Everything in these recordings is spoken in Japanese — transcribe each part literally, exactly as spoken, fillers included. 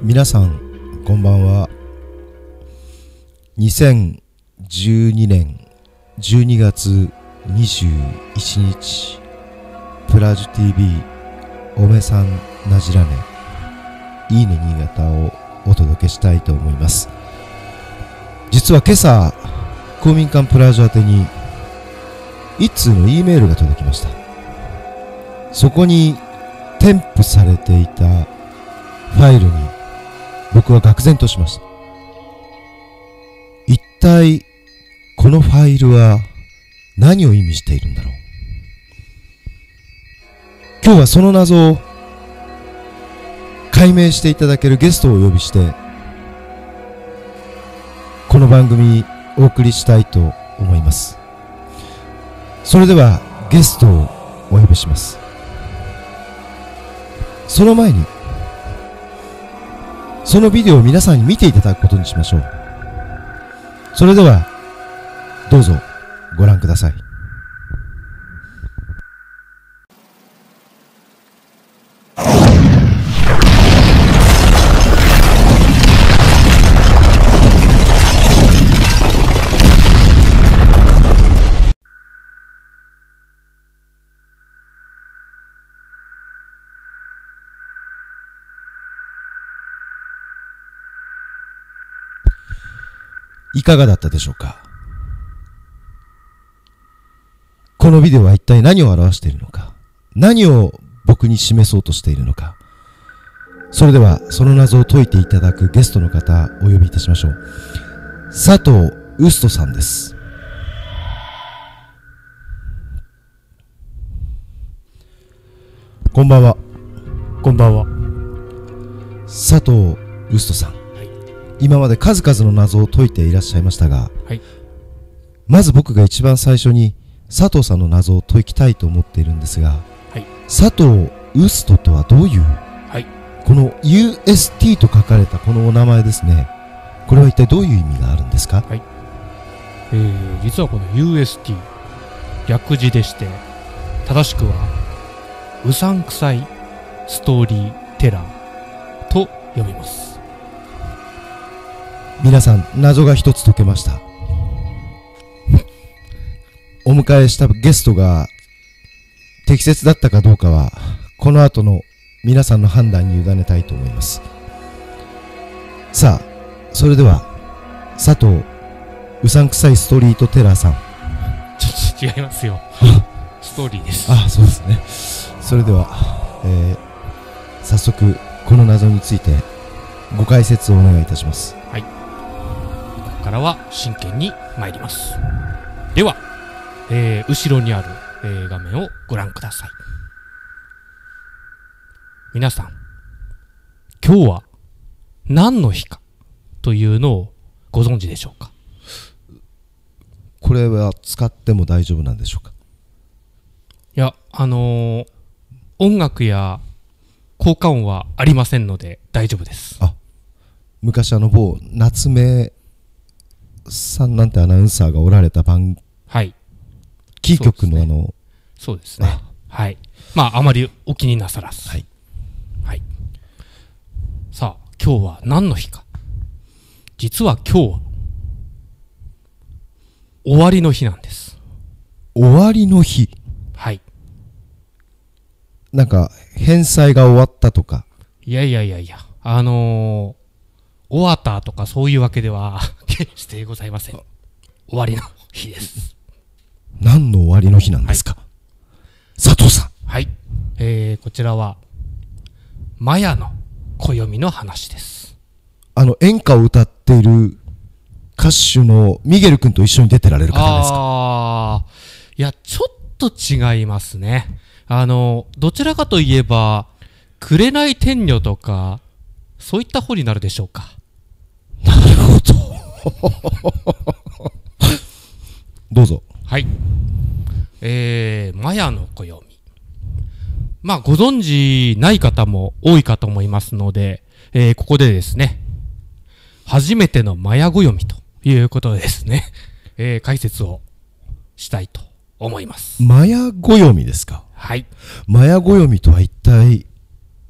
皆さんこんばんは。にせんじゅうにねんじゅうにがつにじゅういちにち、プラジュ ティービー おめさんなじらねいいね新潟をお届けしたいと思います。実は今朝公民館プラジュ宛てに一通の E メールが届きました。そこに添付されていたファイルに僕は愕然としました。一体このファイルは何を意味しているんだろう。今日はその謎を解明していただけるゲストをお呼びしてこの番組お送りしたいと思います。それではゲストをお呼びします。その前にそのビデオを皆さんに見ていただくことにしましょう。それではどうぞご覧ください。いかがだったでしょうか。このビデオは一体何を表しているのか、何を僕に示そうとしているのか。それではその謎を解いていただくゲストの方お呼びいたしましょう。佐藤ウストさんです。こんばんは。 こんばんは。 佐藤ウストさん、今まで数々の謎を解いていらっしゃいましたが、はい、まず僕が一番最初に佐藤さんの謎を解きたいと思っているんですが、はい、佐藤ウストとはどういう、はい、この ユーエスティー と書かれたこのお名前ですね、これは一体どういう意味があるんですか。はい、 えー、実はこの ユーエスティー 略字でして、正しくはうさんくさいストーリーテラーと呼びます。 皆さん謎が一つ解けました。お迎えしたゲストが適切だったかどうかはこの後の皆さんの判断に委ねたいと思います。さあ、それでは佐藤うさんくさいストリートテラーさん。 ちょっと違いますよ。ストーリーです。 あ、そうですね。それでは、えー、早速この謎についてご解説をお願いいたします。 はい、ここからは真剣に参ります。では、えー、後ろにある、えー、画面をご覧ください。皆さん、今日は何の日かというのをご存知でしょうか。 これは使っても大丈夫なんでしょうか。 いや、あのー、音楽や効果音はありませんので大丈夫です。 あ、昔あの某夏目さんなんてアナウンサーがおられた番、 はい、 キー局のあの、 そうですね。はい。まああまりお気になさらず。はい。はい。さあ、今日は何の日か。実は今日は終わりの日なんです。 終わりの日。 はい。 なんか返済が終わったとか。 いやいやいやいや、あのー、終わったとかそういうわけでは決してございません。終わりの日です。 何の終わりの日なんですか、はい、佐藤さん。 はい、えー、こちらはマヤの暦の話です。 あの演歌を歌っている歌手のミゲル君と一緒に出てられる方ですか。 ああ、いやちょっと違いますね。あのどちらかといえば紅天女とかそういった方になるでしょうか。 なるほど。どうぞ。 はい、えー、マヤの暦、まあご存知ない方も多いかと思いますので、えー、ここでですね、初めてのマヤ暦ということでですね、えー、解説をしたいと思います。 マヤ暦ですか。 はい。 マヤ暦とは一体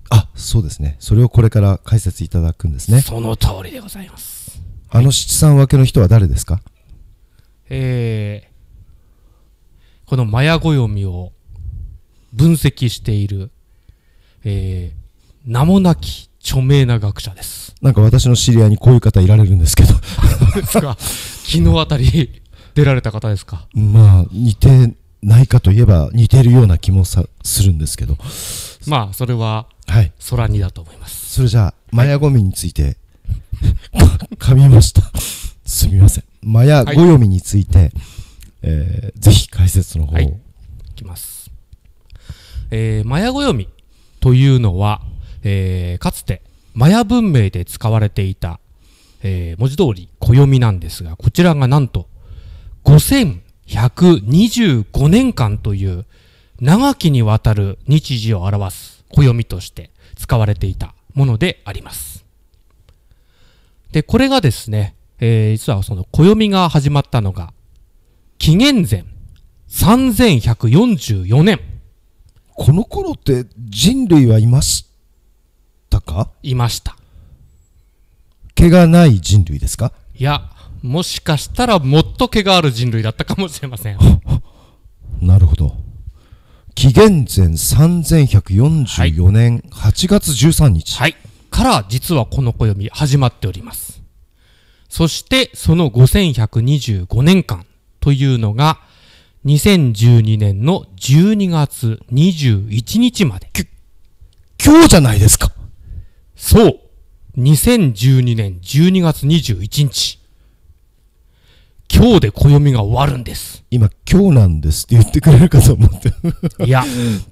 あ、そうですね。それをこれから解説いただくんですね。 その通りでございます。 あの七三分けの人は誰ですか？ えー、このマヤ暦を分析している、えー、名もなき著名な学者です。 なんか私の知り合いにこういう方いられるんですけど。 ですか。昨日あたり出られた方ですか？ まあ、似てないかといえば似てるような気もさするんですけど。 まあ、それは、 はい。 空にだと思います。 それじゃあ、マヤ暦について、噛みました。すみません。マヤ暦について、はい、えー、ぜひ解説の方を。はい。いきます。えー、マヤ暦というのは、えー、かつてマヤ文明で使われていた、えー、文字通り暦なんですが、こちらがなんとごせんひゃくにじゅうごねんかんという長きにわたる日時を表す暦として使われていたものであります。で、これがですね、えー、実はその暦が始まったのが紀元前さんぜんひゃくよんじゅうよねん。 この頃って人類はいましたか？ いました。 毛がない人類ですか？ いや、もしかしたらもっと毛がある人類だったかもしれません。 なるほど。紀元前さんぜんひゃくよんじゅうよねんはちがつじゅうさんにち、 はい、から実はこの暦始まっております。そしてそのごせんひゃくにじゅうごねんかんというのがにせんじゅうにねんのじゅうにがつにじゅういちにちまで。 き今日じゃないですか。 そう。にせんじゅうにねんじゅうにがつにじゅういちにち。今日で暦が終わるんです。 今、今日なんですって言ってくれるかと思って。 いや。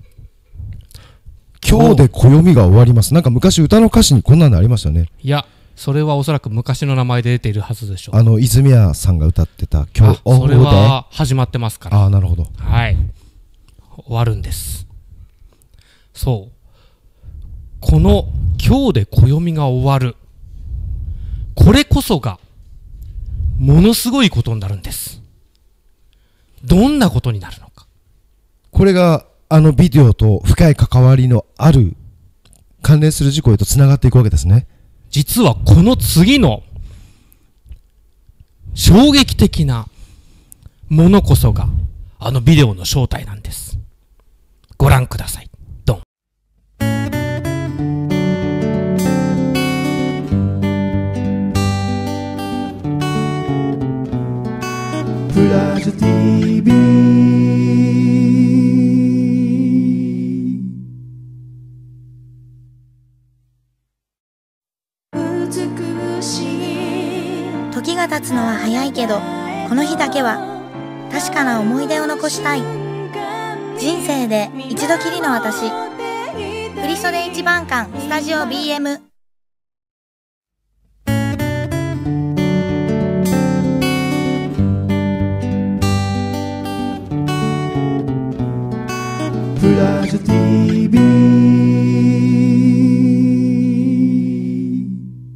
今日で暦が終わります。なんか昔歌の歌詞にこんなのありましたよね。 いや、それはおそらく昔の名前で出ているはずでしょう。 あの、泉谷さんが歌ってた今日で。 それは始まってますから。 ああ、なるほど。 はい。終わるんです。そう。この今日で暦が終わる。これこそが、ものすごいことになるんです。どんなことになるのか。 これが、あのビデオと深い関わりのある、関連する事故へとつながっていくわけですね。 実はこの次の、衝撃的なものこそが、あのビデオの正体なんです。ご覧ください。ドン。 プラジュ ティービー時が経つのは早いけど、この日だけは確かな思い出を残したい。人生で一度きりの私。振袖一番館スタジオ ビーエム。プラジュ ティービー。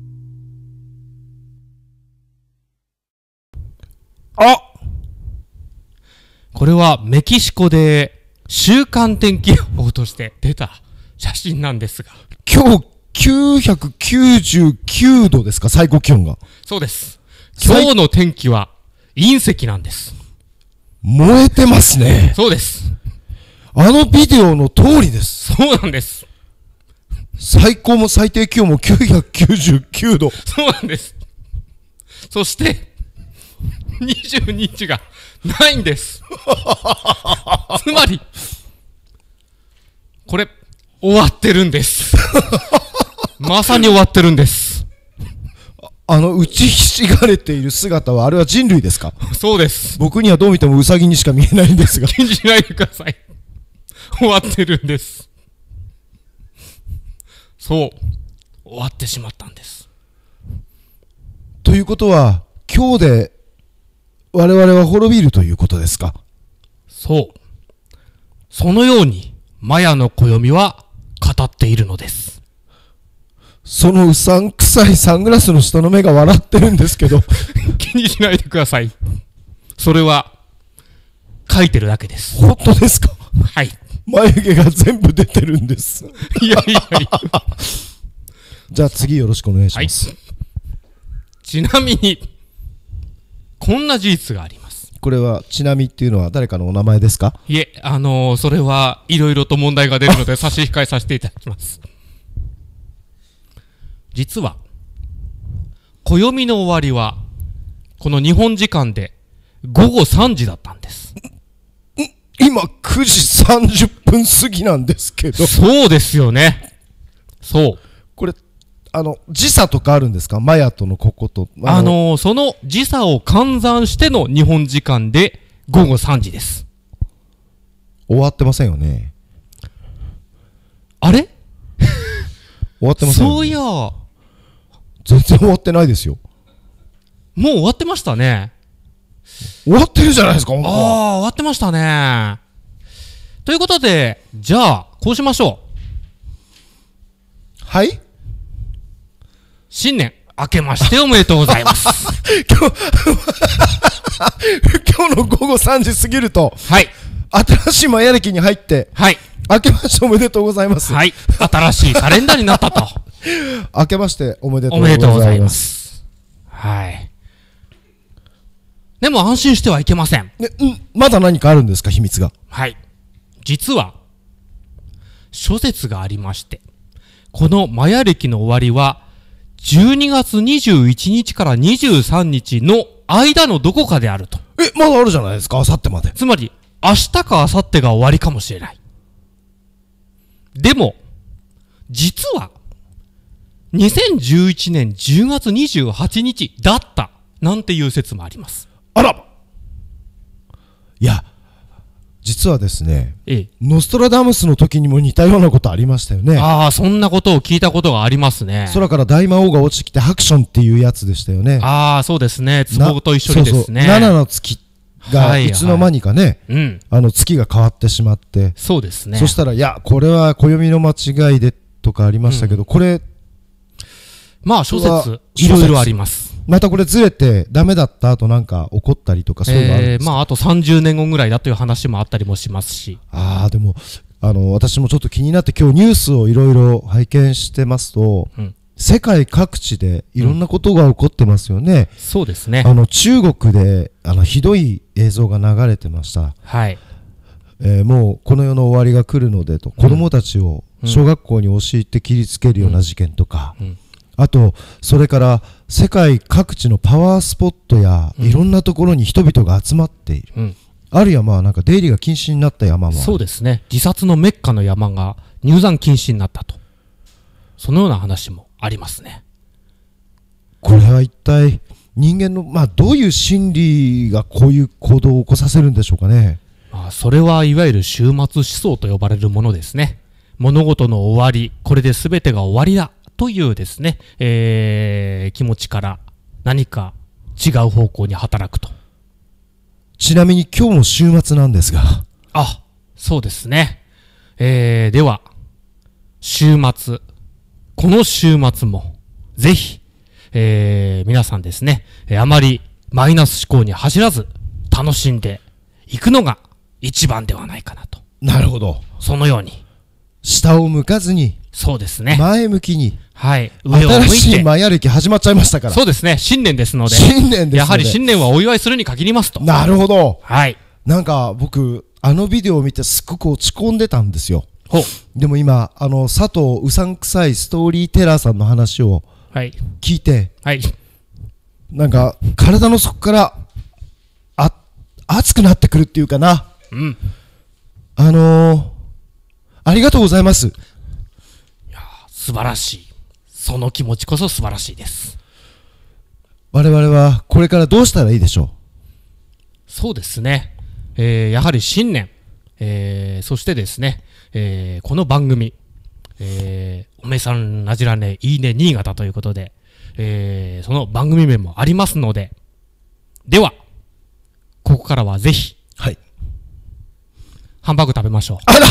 あ、これはメキシコで週間天気予報として出た写真なんですが、 今日きゅうひゃくきゅうじゅうきゅうどですか、最高気温が。 そうです。今日の天気は隕石なんです。 燃えてますね。 そうです。 あのビデオの通りです。 そうなんです。 最高も最低気温もきゅうひゃくきゅうじゅうきゅうど。 そうなんです。そして、にじゅうににちがないんです。つまり、これ、終わってるんです。まさに終わってるんです。 あの、打ちひしがれている姿は、あれは人類ですか？ そうです。 僕にはどう見てもウサギにしか見えないんですが。 気にしないでください。終わってるんです。そう。終わってしまったんです。 ということは、今日で我々は滅びるということですか？ そう。そのように、マヤの暦は語っているのです。 そのうさんくさいサングラスの下の目が笑ってるんですけど。 気にしないでください。それは、書いてるだけです。 本当ですか？ はい。 眉毛が全部出てるんです。 いやいやいや。 じゃあ次よろしくお願いします。 はい、ちなみに、こんな事実があります。 これは、ちなみっていうのは誰かのお名前ですか？ いえ、あのー、それはいろいろと問題が出るので差し控えさせていただきます。実は、暦の終わりは、この日本時間でごごさんじだったんです。 今くじさんじゅっぷん過ぎなんですけど。 そうですよね。そう。 これ、あの、時差とかあるんですか？マヤとのここと。 あの、あのー、その時差を換算しての日本時間でごごさんじです。 終わってませんよね。 あれ終わってませんよね。 そういや、 全然終わってないですよ。 もう終わってましたね。 終わってるじゃないですか、 本当は。ああ、終わってましたね。ということで、じゃあ、こうしましょう。はい？ 新年、明けましておめでとうございます。 今日、今日のごごさんじ過ぎると、 はい。 新しいマヤ暦に入って、 はい。 明けましておめでとうございます。 はい。新しいカレンダーになったと。 明けましておめでとうおめでとうございます。はい。でも安心してはいけません。 ね、ん、まだ何かあるんですか、秘密が。 はい。実は、諸説がありまして、このマヤ暦の終わりは、じゅうにがつにじゅういちにちからにじゅうさんにちの間のどこかであると。 え、まだあるじゃないですか、あさってまで。 つまり、明日かあさってが終わりかもしれない。でも、実は、にせんじゅういちねんじゅうがつにじゅうはちにちだった、なんていう説もあります。 あら！いや、実はですね、 ええ、 ノストラダムスの時にも似たようなことありましたよね。 ああ、そんなことを聞いたことがありますね。 空から大魔王が落ちてきてハクションっていうやつでしたよね。 ああ、そうですね。壺と一緒にですね。そうそう、 ななの月がいつの間にかね、はいはい、うん、あの月が変わってしまって、 そうですね。 そしたら、いや、これは暦の間違いでとかありましたけど、うん、これ、 まあ諸説いろいろあります。 またこれずれてダメだった後なんか起こったりとかそういうのあるんですか？ えー、まああとさんじゅうねんごぐらいだという話もあったりもしますし。 ああ、でもあの私もちょっと気になって今日ニュースをいろいろ拝見してますと、うん、世界各地でいろんなことが起こってますよね。うん、 そうですね。 あの中国であのひどい映像が流れてました。 はい。 えー、もうこの世の終わりが来るのでと、うん、子供たちを小学校に押し入って切りつけるような事件とか、うんうん、あとそれから世界各地のパワースポットやいろんなところに人々が集まっている、うん、あるいはまあなんか出入りが禁止になった山もある。 そうですね。自殺のメッカの山が入山禁止になったと、そのような話もありますね。 これは一体人間のまあどういう心理がこういう行動を起こさせるんでしょうかね。 まあそれはいわゆる終末思想と呼ばれるものですね。物事の終わり、これで全てが終わりだというですね、えー、気持ちから何か違う方向に働くと。 ちなみに今日も週末なんですが。 あ、そうですね。えー、では、週末、この週末も、ぜひ、えー、皆さんですね、あまりマイナス思考に走らず、楽しんでいくのが一番ではないかなと。 なるほど。 そのように。 下を向かずに。 そうですね。 前向きに。 はい。上を向いて。 新しいマヤ暦始まっちゃいましたから。 そうですね。新年ですので。 新年ですので。 やはり新年はお祝いするに限りますと。 なるほど。 はい。 なんか僕、あのビデオを見てすっごく落ち込んでたんですよ。 ほう。 でも今、あの、佐藤うさんくさいストーリーテラーさんの話を聞いて、 はい。 なんか、体の底から、あ、熱くなってくるっていうかな。 うん。 あのー、ありがとうございます。 いやー、素晴らしい。その気持ちこそ素晴らしいです。 我々はこれからどうしたらいいでしょう？ そうですね。えー、やはり新年、えー、そしてですね、えー、この番組、えー、おめさんラジラネいいね新潟ということで、えー、その番組名もありますので、では、ここからはぜひ、 はい。 ハンバーグ食べましょう。 あら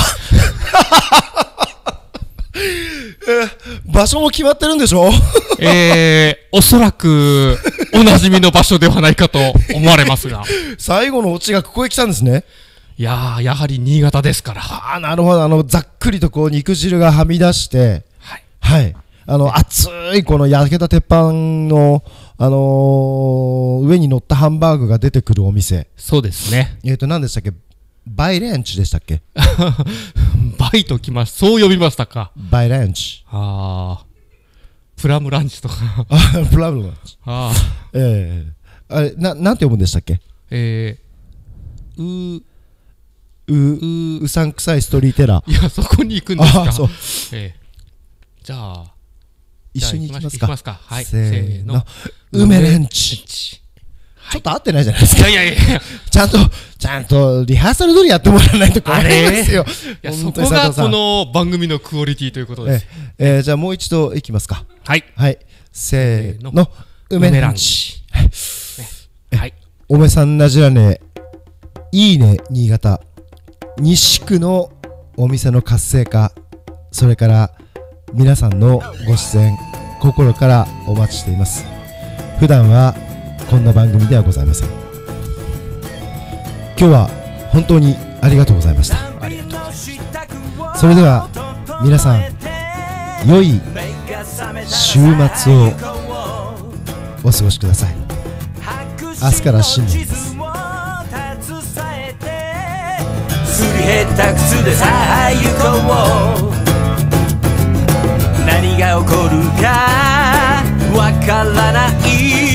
えー、場所も決まってるんでしょ？ えー、おそらく、おなじみの場所ではないかと思われますが。 最後のオチがここへ来たんですね。 いやー、やはり新潟ですから。 ああ、なるほど。あの、ざっくりとこう、肉汁がはみ出して、 はい。 はい。あの、熱いこの焼けた鉄板の、あのー、上に乗ったハンバーグが出てくるお店。 そうですね。 えっと、何でしたっけ？バイレンチでしたっけ？ バイときました。そう呼びましたか。 バイレンチ。 ああ。プラムランチとか。 あ、プラムランチ。 ああ。 ええー。あれ、な、なんて読むんでしたっけ？ えー、う、 う、う、うさんくさいストーリーテラー。 いや、そこに行くんですか。 あ、そう。 えー、じゃあ、 一緒に行きますか。 行きますか。はい。 せーの。 う梅レンチ。ちょっと合ってないじゃないですか。 いやいやいや、 ちゃんと、ちゃんとリハーサル通りやってもらわないと困りますよ。 いや、そこがこの番組のクオリティということです。 えー、じゃあもう一度いきますか。 はい。 はい。せーの。梅レンチ。 はい。 おめさんなじらね、いいね、新潟。西区のお店の活性化、それから皆さんのご出演、心からお待ちしています。普段はこんな番組ではございません。今日は本当にありがとうございました。 ありがとうございました。 それでは皆さん、良い週末をお過ごしください。明日から新年です。 すり減った靴でさあ行こう。何が起こるかわからない